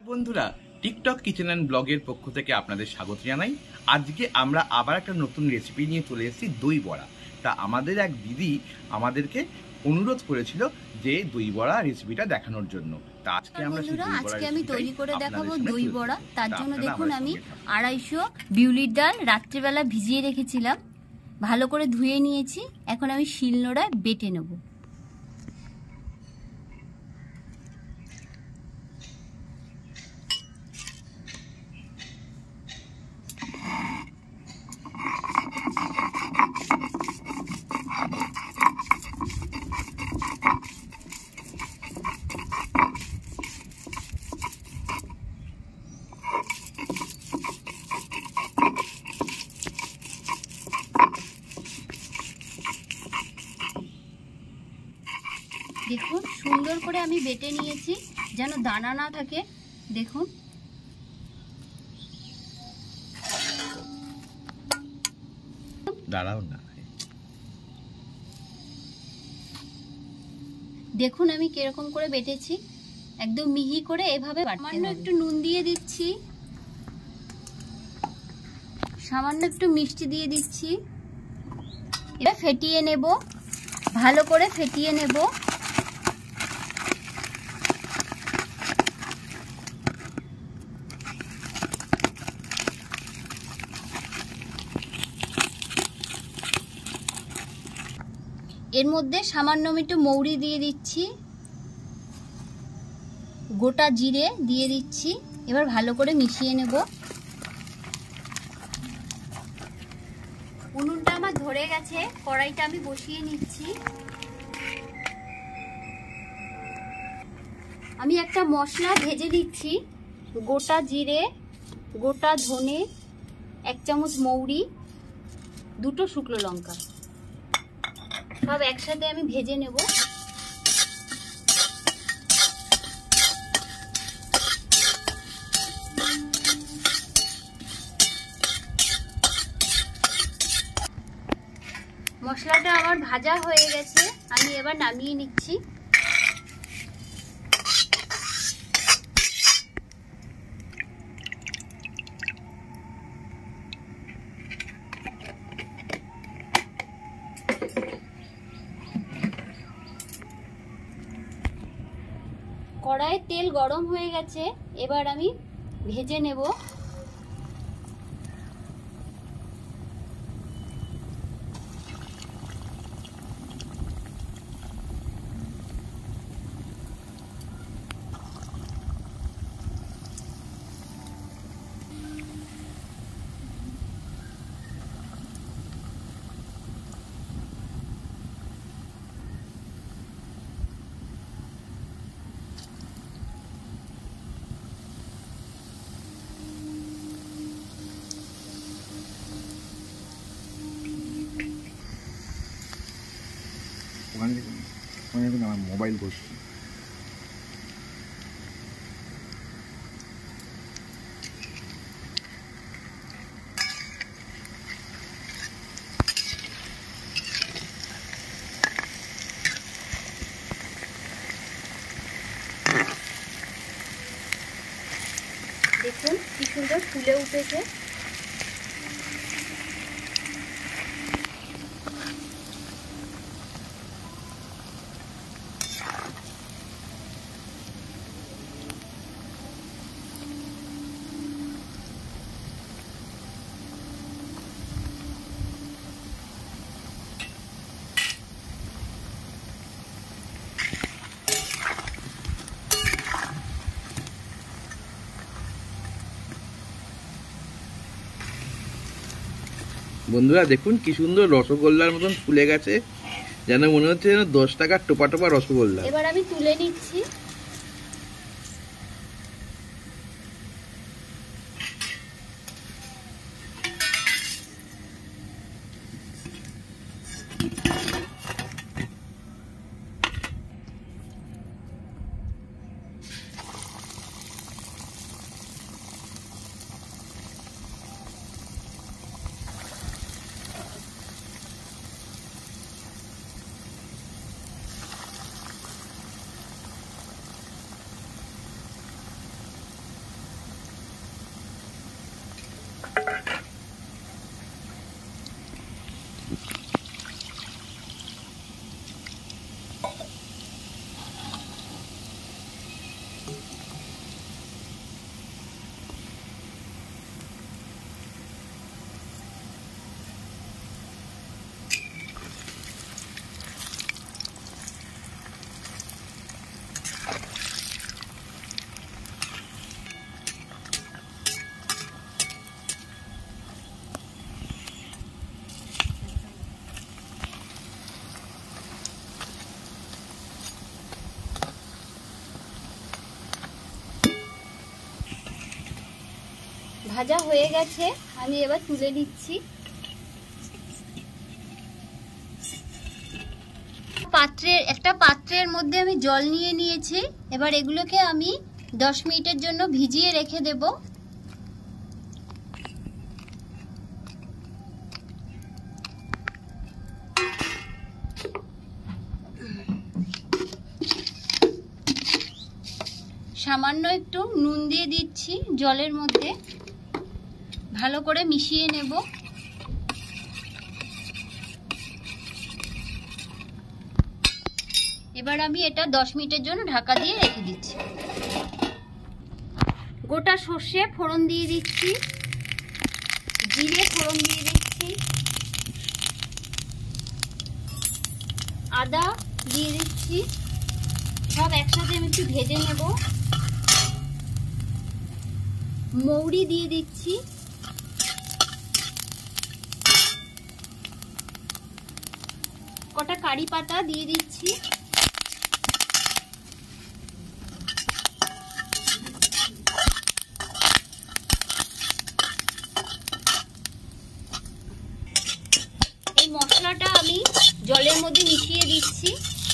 বন্ধুরা, TikTok kitchen and ব্লগের পক্ষ থেকে আপনাদের স্বাগত জানাই। আজকে আমরা আবার একটা নতুন রেসিপি নিয়ে চলে এসেছি, দই বড়া। তা আমাদের এক দিদি আমাদেরকে অনুরোধ করেছিল যে দই বড়া রেসিপিটা দেখানোর জন্য। তা আজকে আমি তৈরি করে দেখাবো দই বড়া। তার জন্য দেখুন, আমি 250 বিউলির ডাল রাত্রিবেলা ভিজিয়ে রেখেছিলাম, ভালো করে ধুয়ে নিয়েছি। এখন আমি শিলনোড়ায় বেটে নেব। দেখুন, সুন্দর করে আমি বেটে নিয়েছি, যেন দানা না থাকে। দেখুন, দেখুন আমি কিরকম করে বেটেছি, একদম মিহি করে এভাবে বাটতে হবে। একটু নুন দিয়ে দিচ্ছি, সামান্য একটু মিষ্টি দিয়ে দিচ্ছি। এটা ফেটিয়ে নেব, ভালো করে ফেটিয়ে নেব। এর মধ্যে সামান্য একটু মৌরি দিয়ে দিচ্ছি, গোটা জিরে দিয়ে দিচ্ছি। এবার ভালো করে মিশিয়ে নেব। উনুনটা আমার ধরে গেছে, কড়াইটা আমি বসিয়ে নিচ্ছি। আমি একটা মশলা ভেজে দিচ্ছি, গোটা জিরে, গোটা ধনে, 1 চামচ মৌরি, 2টো শুকনো লঙ্কা, সব একসাথে আমি ভেজে নেব। মশলাটা আমার ভাজা হয়ে গেছে, আমি এবার নামিয়ে নিচ্ছি। কড়াইয়ে তেল গরম হয়ে গেছে, এবার আমি ভেজে নেব। আমার মোবাইল বসছে। দেখুন কি সুন্দর ফুলে উঠেছে। বন্ধুরা দেখুন কি সুন্দর রসগোল্লার মতন ফুলে গেছে, যেন মনে হচ্ছে যেন 10 টাকার টোপা টোপা রসগোল্লা। এবার আমি তুলে নিচ্ছি। ভাজা হয়ে গেছে, আমি এবার তুলে নিচ্ছি। একটা পাত্রের মধ্যে আমি জল নিয়ে নিয়েছি। এবার এগুলোকে আমি 10 মিনিটের জন্য ভিজিয়ে রেখে দেব। সামান্য একটু নুন দিয়ে দিচ্ছি জলের মধ্যে, ভালো করে মিশিয়ে নেব। এবার আমি এটা 10 মিনিটের জন্য ঢাকা দিয়ে রেখে দিচ্ছি। গোটা সর্ষে ফোড়ন দিয়ে দিচ্ছি, জিরে ফোড়ন দিয়ে দিচ্ছি, আদা দিয়ে দিচ্ছি। সব একসাথে আমি একটু ভেজে নেব। মৌরি দিয়ে দিচ্ছি, কটা কারি পাতা দিয়ে দিচ্ছি, এই মশলাটা আমি জলের মধ্যে মিশিয়ে দিচ্ছি।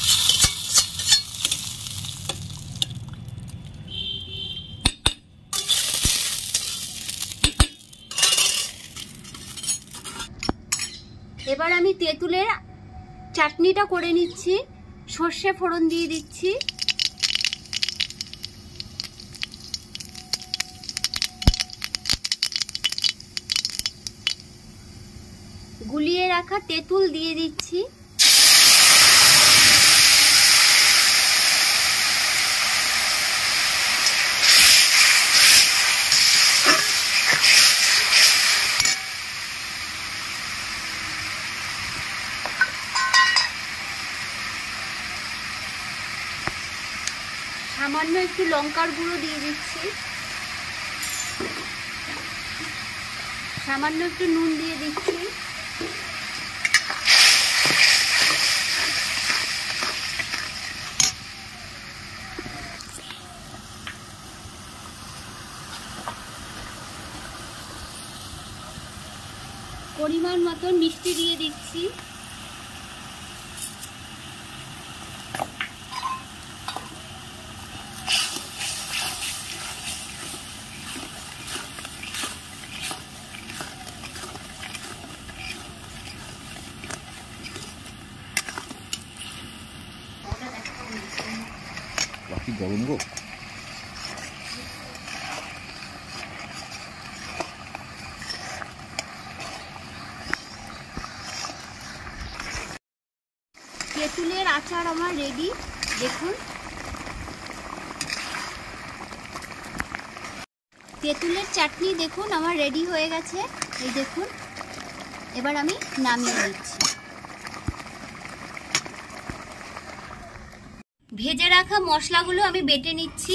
এবার আমি তেঁতুলের চাটনিটা করে নিচ্ছি। সর্ষে ফোড়ন দিয়ে দিচ্ছি, গুলিয়ে রাখা তেঁতুল দিয়ে দিচ্ছি, সামান্য একটু লঙ্কার গুঁড়ো দিয়ে দিচ্ছি, সামান্য একটু নুন দিয়ে দিচ্ছি, পরিমাণ মতন মিষ্টি দিয়ে দিচ্ছি। বাকি গরম গো। তেঁতুলের আচার আমার রেডি, দেখুন। তেঁতুলের চাটনি দেখুন আমার রেডি হয়ে গেছে, এই দেখুন। এবার আমি নামিয়ে নিচ্ছি। ভেজে রাখা মশলাগুলো আমি বেটে নিচ্ছি।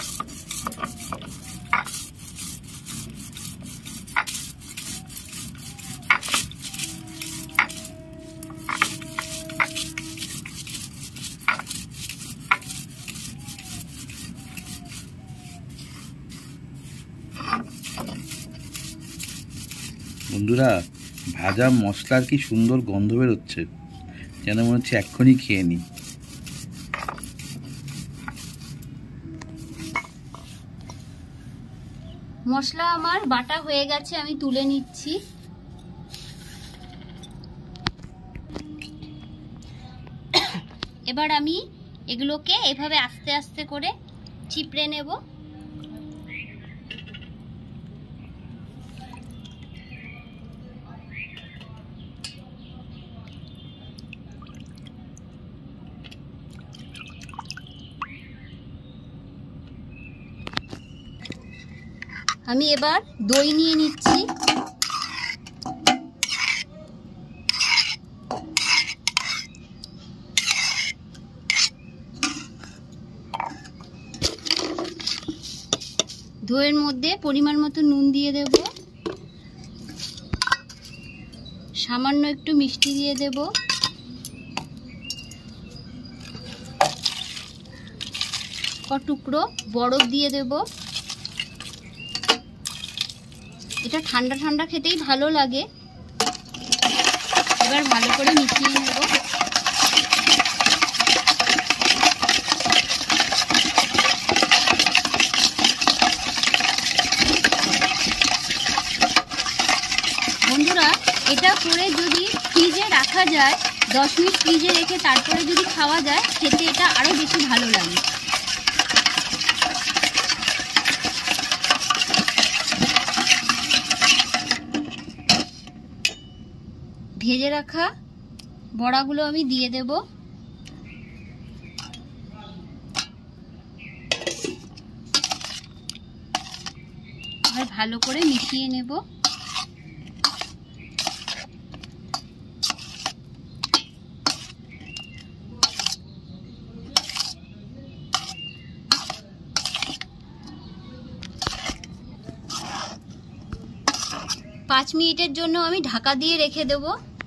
বন্ধুরা, ভাজা মশলার কি সুন্দর গন্ধ বেরোচ্ছে, যেন মনে হচ্ছে এক্ষুনি খেয়ে নিই। মশলা আমার বাটা হয়ে গেছে, আমি তুলে নিচ্ছি। এবার আমি এগুলোকে এভাবে আস্তে আস্তে করে চিপড়ে নেব। আমি এবার দই নিয়ে নিচ্ছি। দইয়ের মধ্যে পরিমাণ মতো নুন দিয়ে দেব, সামান্য একটু মিষ্টি দিয়ে দেব, টুকরো বরফ দিয়ে দেব, এটা ঠান্ডা ঠান্ডা খেতেই ভালো লাগে। এবার ভালো করে মিশিয়ে নেব। বন্ধুরা, এটা করে যদি ফ্রিজে রাখা যায়, 10 মিনিট ফ্রিজে রেখে তারপরে যদি খাওয়া যায়, খেতে এটা আরো বেশি ভালো লাগে। ভেজে রাখা বড়াগুলো আমি দিয়ে দেব। আর ভালো করে মিশিয়ে নেব। 5 মিনিটের জন্য আমি ঢাকা দিয়ে রেখে দেব।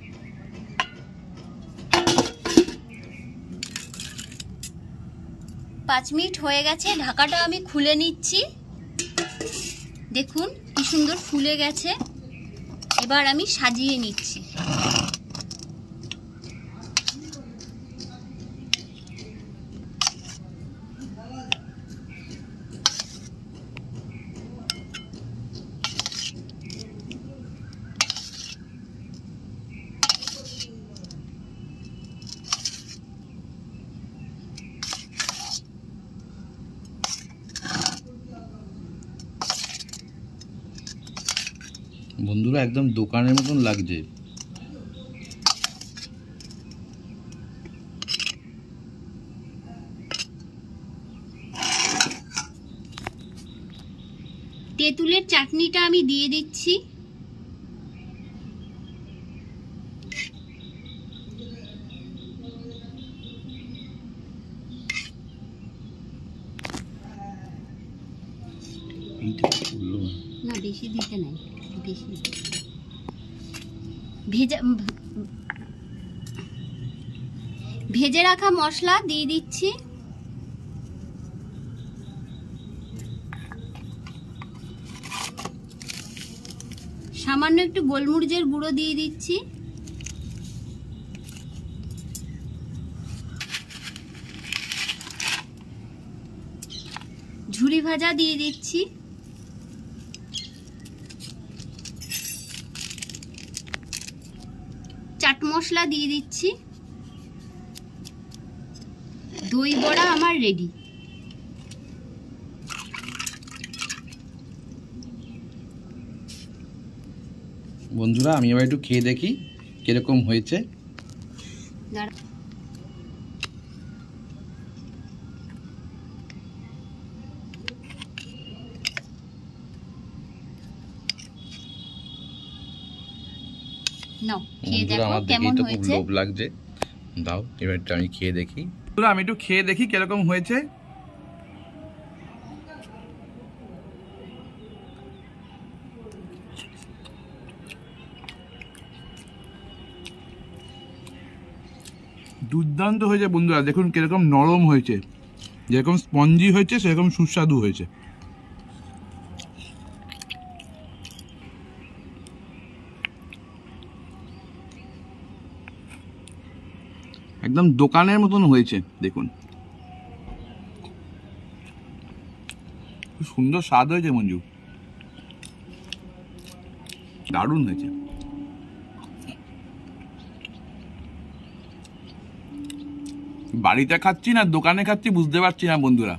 5 মিনিট হয়ে গেছে, ঢাকাটা আমি খুলে নিচ্ছি। দেখুন কি সুন্দর ফুলে গেছে। এবার আমি সাজিয়ে নিচ্ছি। বন্ধুরা, একদম দোকানের মতন লাগছে। তেঁতুলের চাটনিটা আমি দিয়ে দিচ্ছি। না, বেশি দিতে নাই, বেশি। ভেজে রাখা মশলা দিয়ে দিচ্ছি। সামান্য একটু গোলমরিচের গুঁড়ো দিয়ে দিচ্ছি। ঝুরি ভাজা দিয়ে দিচ্ছি। চাট মশলা দিয়ে দিচ্ছি। দই বড়া আমার রেডি। বন্ধুরা, আমি এবার একটু খেয়ে দেখি কিরকম হয়েছে। নাও খেয়ে দেখো কেমন হয়েছে। লোভ লাগছে, দাও এবার আমি খেয়ে দেখি। আমি একটু খেয়ে দেখি কিরকম হয়েছে। দুর্দান্ত হয়েছে বন্ধুরা, দেখুন কিরকম নরম হয়েছে, যেরকম স্পঞ্জি হয়েছে সেরকম সুস্বাদু হয়েছে। একদম দোকানের মতন হয়েছে, দেখুন খুব সুন্দর স্বাদ হয়েছে মঞ্জু, দারুণ হয়েছে। বাড়িতে খাচ্ছি না দোকানে খাচ্ছি বুঝতে পারছি না বন্ধুরা।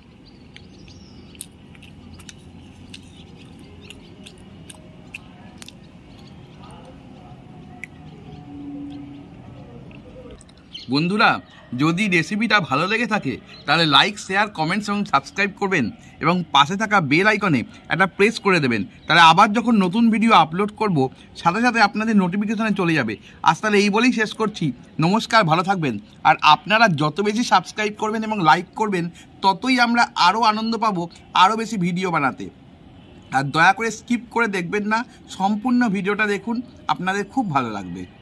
বন্ধুরা, যদি রেসিপিটা ভালো লেগে থাকে তাহলে লাইক, শেয়ার, কমেন্টস এবং সাবস্ক্রাইব করবেন এবং পাশে থাকা বেল আইকনে একটা প্রেস করে দেবেন। তাহলে আবার যখন নতুন ভিডিও আপলোড করব সাথে সাথে আপনাদের নোটিফিকেশনে চলে যাবে। আজ তাহলে এই বলেই শেষ করছি। নমস্কার, ভালো থাকবেন। আর আপনারা যত বেশি সাবস্ক্রাইব করবেন এবং লাইক করবেন ততই আমরা আরও আনন্দ পাবো আরও বেশি ভিডিও বানাতে। আর দয়া করে স্কিপ করে দেখবেন না, সম্পূর্ণ ভিডিওটা দেখুন, আপনাদের খুব ভালো লাগবে।